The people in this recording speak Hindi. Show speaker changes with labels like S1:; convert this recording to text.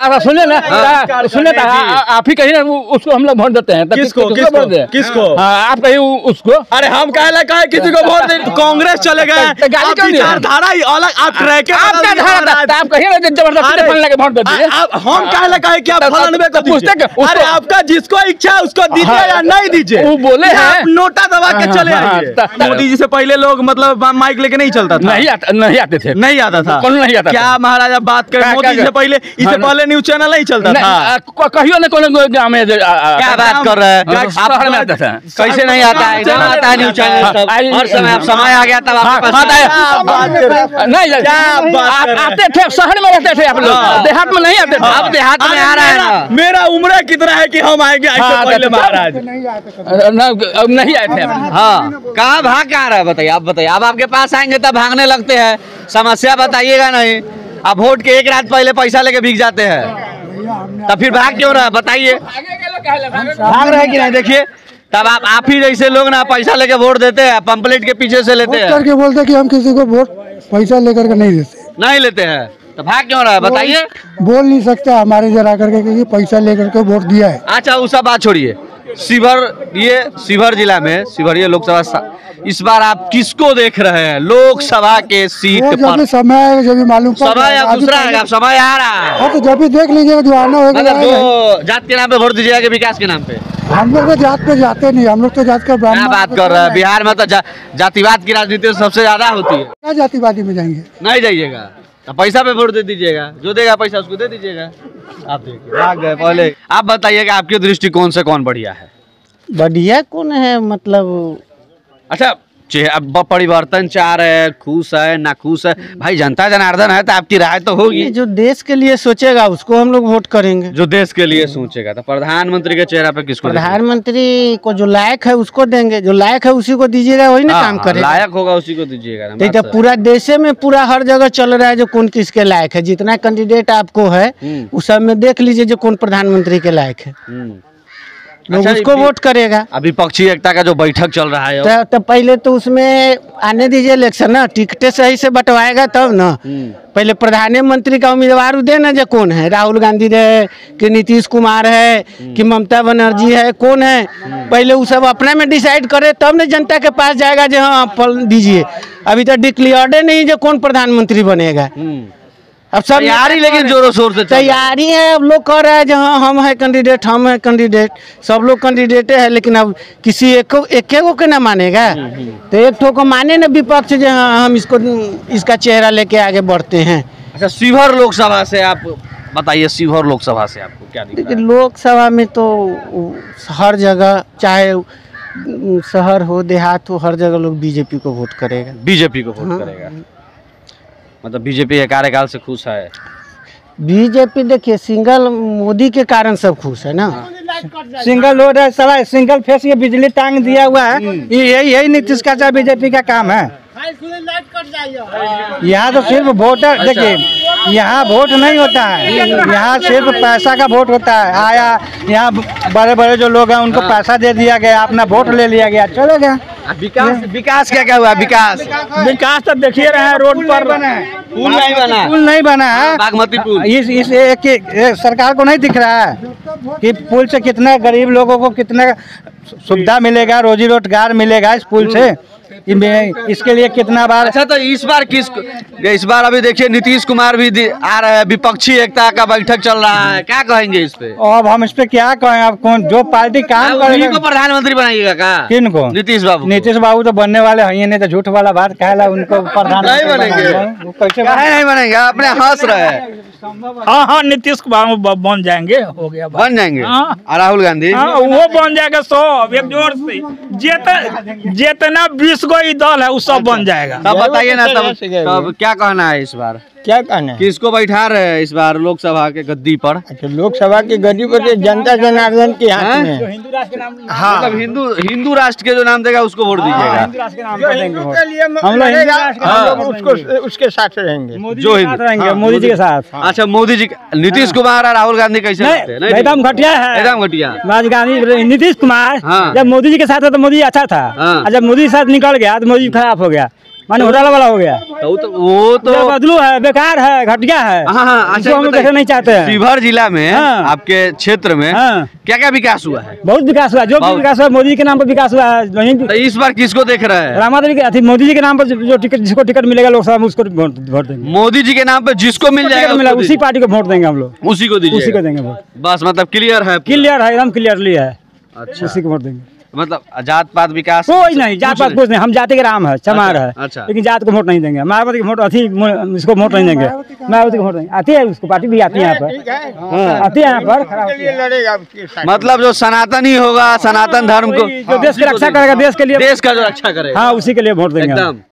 S1: सुनिए ना, सुनिए आप ही कहिए ना उसको हम लोग वोट देते हैं।
S2: किसको किसको किसको?
S1: आप कहिए उसको।
S2: अरे हम कहला कहे किसी को वोट दे, कांग्रेस चले गए, विचारधारा ही अलग। आप ट्रैक
S1: आपका धारा आप कहिए ना जबरदस्ती फलने के वोट दे दीजिए।
S2: हम कहला कहे क्या फलनबे को पूछते? अरे आपका जिसको इच्छा उसको दीजिए या नहीं दीजिए।
S1: वो बोले हैं
S2: नोटा दबा के चले आइए। मोदी जी से पहले लोग मतलब माइक लेके नहीं चलता था,
S1: नहीं आते थे,
S2: नहीं आता था,
S1: नहीं आता।
S2: क्या महाराजा बात करें, मोदी से पहले इससे पहले न्यूज चैनल नहीं चलता था।
S1: कहियो ना कौन गाँव में
S2: क्या बात कर रहे हैं?
S1: शहर में आता था,
S2: कैसे नहीं आता है? इधर आता है न्यूज चैनल हर समय। समय आ गया तब आपके पास
S1: नहीं आते थे, शहर में रहते थे आप लोग, देहात में नहीं आते थे।
S2: अब देहात में आ रहा है ना। मेरा उम्र कितना है कि हम आएंगे ऐसे पहले महाराज
S1: नहीं आए थे।
S2: हाँ, कहाँ भाग कहाँ रहा है बताइए? आप बताइए। अब आपके पास आएंगे तब भागने लगते हैं। समस्या बताइएगा नहीं। आप वोट के एक रात पहले पैसा लेके भीग जाते हैं, तब फिर भाग क्यों रहा है बताइए? भाग रहे कि नहीं? देखिए तब आप ही जैसे लोग ना पैसा लेके वोट देते हैं, पंपलेट के पीछे से लेते हैं,
S3: करके बोलते हैं कि हम किसी को वोट पैसा लेकर के नहीं देते
S2: हैं, तो भाग क्यों रहा है बताइए?
S3: बोल नहीं सकते हमारे जरा करके कि पैसा लेकर के वोट दिया है।
S2: अच्छा वो सब बात छोड़िए। शिवहर जिला में शिवहर लोकसभा इस बार आप किसको देख रहे हैं लोकसभा के सीट पर?
S3: जब समय जब भी मालूम
S2: समय दूसरा है, समय आ रहा है
S3: तो जब भी देख लीजिएगा जो आना होगा।
S2: जो जात के नाम पे वोट दीजिएगा कि विकास के नाम पे?
S3: हम लोग तो जात पे जाते नहीं, हम लोग तो जात का
S2: क्या बात कर रहे हैं? बिहार में तो जातिवाद की राजनीति सबसे ज्यादा होती है।
S3: क्या जातिवादी में जाएंगे?
S2: नहीं जाइएगा, तो पैसा पे वोट दे दीजिएगा, जो देगा पैसा उसको दे दीजिएगा। आप देखिए भाग गए पहले। आप बताइए कि आपके दृष्टिकोण से कौन बढ़िया है?
S4: बढ़िया कौन है मतलब?
S2: अच्छा परिवर्तन चाह रहे हैं, खुश है ना खुश है? भाई जनता जनार्दन है तो आपकी राय तो होगी।
S4: जो देश के लिए सोचेगा उसको हम लोग वोट करेंगे।
S2: जो देश के लिए सोचेगा। तो प्रधानमंत्री के चेहरा पे किसको?
S4: प्रधानमंत्री को जो लायक है उसको देंगे, जो लायक है उसी को दीजिएगा, वही ना काम करेगा।
S2: लायक होगा उसी को दीजिएगा।
S4: तो पूरा देश में पूरा हर जगह चल रहा है जो कौन किसके लायक है। जितना कैंडिडेट आपको है उस सब में देख लीजिए जो कौन प्रधानमंत्री के लायक है, लोग उसको वोट करेगा।
S2: अभी विपक्षी एकता का जो बैठक चल रहा है
S4: तो पहले तो उसमें आने दीजिए इलेक्शन ना, टिकटें सही से बंटवाएगा तब ना। पहले प्रधानमंत्री का उम्मीदवार दे ना जो कौन है, राहुल गांधी है कि नीतीश कुमार है कि ममता बनर्जी है, कौन है? पहले वो सब अपने में डिसाइड करे तब ना जनता के पास जाएगा जो हाँ फल दीजिए। अभी तो डिक्लेयर्ड नहीं जो कौन प्रधानमंत्री बनेगा। अब सब
S2: तैयारी लेकिन जोरों शोर से
S4: तैयारी है। अब लोग कह रहे हैं जो हाँ हम है कैंडिडेट, हम है कैंडिडेट, सब लोग कैंडिडेटे है, लेकिन अब किसी एक को के ना मानेगा। तो एक ठो को माने ना विपक्ष जो हाँ हम इसका चेहरा लेके आगे बढ़ते हैं।
S2: अच्छा शिवहर लोकसभा से आप बताइए, शिवहर लोकसभा से आपको क्या दिखता है?
S4: लोकसभा में तो हर जगह चाहे शहर हो देहात हो हर जगह लोग बीजेपी को वोट करेगा।
S2: बीजेपी को वोट करेगा मतलब बीजेपी के कार्यकाल से खुश है?
S4: बीजेपी देखिए सिंगल मोदी के कारण सब खुश है ना।
S5: सिंगल रोड है, साला सिंगल फेस ये बिजली टांग दिया हुआ है, यही नीतीश का बीजेपी का काम है। यहाँ तो सिर्फ वोटर देखिए, यहाँ वोट नहीं होता है, यहाँ सिर्फ पैसा का वोट होता है। आया यहाँ बड़े बड़े जो लोग हैं उनको पैसा दे दिया गया, अपना वोट ले लिया गया, चले गया।
S2: विकास क्या हुआ?
S5: विकास तो देखिए रहे हैं, रोड पर पुल नहीं बना है,
S2: बागमती पुल।
S5: इस एक सरकार को नहीं दिख रहा है कि पुल से कितना गरीब लोगों को कितना सुविधा मिलेगा, रोजी रोजगार मिलेगा इस पुल से। इसके लिए कितना बार।
S2: अच्छा तो इस बार अभी देखिए नीतीश कुमार भी आ रहे हैं, विपक्षी एकता का बैठक चल रहा है, क्या कहेंगे इस पे?
S5: अब हम इस पे क्या कहें? अब कौन जो पार्टी काम करेगा
S2: को प्रधानमंत्री बनाइएगा का?
S5: किन को?
S2: नीतीश बाबू।
S5: नीतीश बाबू तो बनने वाले हैं नहीं, तो झूठ वाला बात कहला उनको प्रधानमंत्री
S2: नहीं बनेंगे। कैसे नहीं बनेंगे? अपने हंस रहे हैं।
S5: हाँ नीतीश कुमार बन जाएंगे, हो गया
S2: बन जाएंगे। राहुल गांधी
S5: वो बन जाएगा, सब एक जोर से जितना 20 गो दल है वो सब बन जाएगा।
S2: तब बताइए ना, तब क्या कहना है इस बार?
S5: क्या कहना है?
S2: किसको बैठा रहे हैं इस बार लोकसभा के गद्दी पर?
S5: अच्छा लोकसभा की गद्दी पर जनता जनार्दन के हाथ में।
S2: हाँ मतलब हिंदू राष्ट्र के जो नाम देगा उसको वोट दीजिएगा।
S5: हम लोग उसके साथ रहेंगे,
S2: जो रहेंगे
S5: मोदी जी के साथ।
S2: अच्छा मोदी जी, नीतीश कुमार और राहुल गांधी कैसे लगते हैं?
S5: एकदम घटिया है,
S2: एकदम घटिया।
S5: राहुल गांधी नीतीश कुमार जब मोदी जी के साथ था तो मोदी अच्छा था, और जब मोदी के साथ निकल गया तो मोदी खराब हो गया। माने घोटाला वाला हो गया।
S2: वो तो
S5: बदलू है, बेकार है, घटिया है।
S2: हाँ,
S5: इसको हम देखना नहीं चाहते हैं।
S2: शिवहर जिला में
S5: हाँ।
S2: आपके क्षेत्र में
S5: हाँ।
S2: क्या क्या विकास हुआ है?
S5: बहुत विकास हुआ, जो भी विकास हुआ मोदी जी के नाम पर विकास हुआ है। वहीं
S2: तो इस बार किसको देख रहे हैं?
S5: रामादेवी के मोदी जी के नाम पर जो टिकट, जिसको टिकट मिलेगा लोकसभा में उसको वोट देंगे।
S2: मोदी जी के नाम पे जिसको मिल जाएगा
S5: मिला उसी पार्टी को वोट देंगे हम लोग,
S2: उसी को दीजिए,
S5: उसी को देंगे वोट।
S2: बस मतलब क्लियर है?
S5: क्लियर है, एकदम क्लियरली है।
S2: अच्छा,
S5: उसी को वोट देंगे।
S2: मतलब जात पात विकास
S5: कोई नहीं, जात पात कुछ नहीं, हम जाति के राम है, चमार है।
S2: अच्छा।
S5: लेकिन जात को वोट नहीं देंगे, मायावती को वोट इसको वोट नहीं देंगे, मायावती को वोट देंगे। आती है उसको, पार्टी भी आती है यहाँ पर, आती है यहाँ पर, खड़ा होती है।
S2: मतलब जो सनातनी होगा, सनातन धर्म को
S5: जो देश की रक्षा करेगा, देश के लिए,
S2: देश का जो रक्षा करेगा,
S5: हाँ उसी के लिए वोट देंगे।
S2: एकदम।